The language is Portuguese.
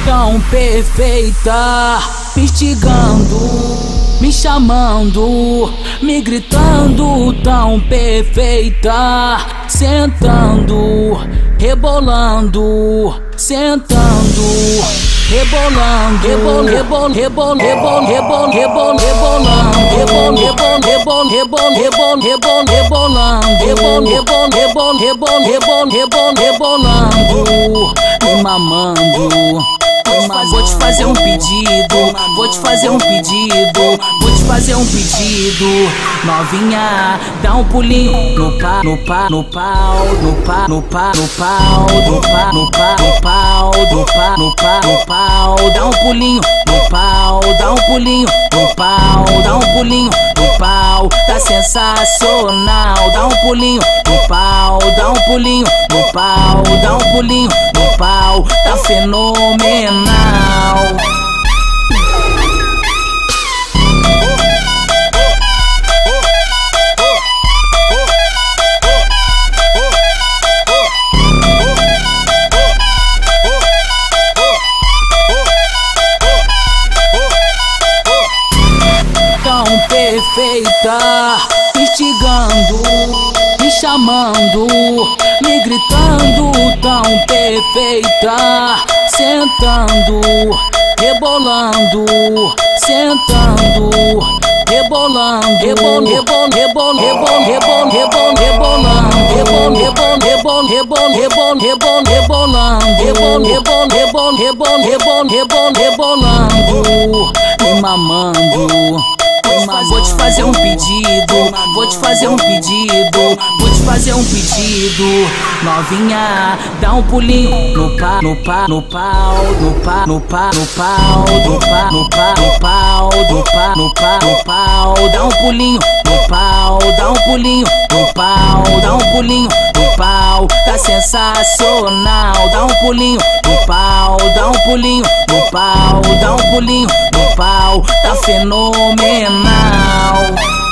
tão perfeita, me instigando, me chamando, me gritando, tão perfeita, sentando, rebolando, sentando, rebolando, rebolando, rebolando, rebolando, rebolando, rebolando, me mamando. Vou te fazer um pedido, vou te fazer um pedido, vou te fazer um pedido. Novinha, dá um pulinho no pau, no pau, no pau, no pau, no pau, no pau, no pau, no pau, no pau, no pau, no pau, no pau. Dá um pulinho no pau, dá um pulinho no pau, dá um pulinho no pau. Tá sensacional, dá um pulinho no pau, dá um pulinho no pau, dá um pulinho no pau. Tá fenomenal. Tão perfeita, me instigando, me chamando, me gritando, tão perfeita, sentando, rebolando, sentando, rebolando, rebolando, rebolando, rebolando, rebolando, rebolando, rebolando, rebolando, rebolando, rebolando, rebolando, me mamando. Vou te fazer um pedido, vou te fazer um pedido, vou te fazer um pedido. Novinha, dá um pulinho no pau, no pau, no pau, no pau, no pau, no pau, no pau, no pau, no pau, no pau, no pau, no pau. Dá um pulinho no pau, dá um pulinho no pau, dá um pulinho no pau. Tá sensacional, dá um pulinho no pau, dá um pulinho no pau, dá um pulinho no pau. Tá fenomenal.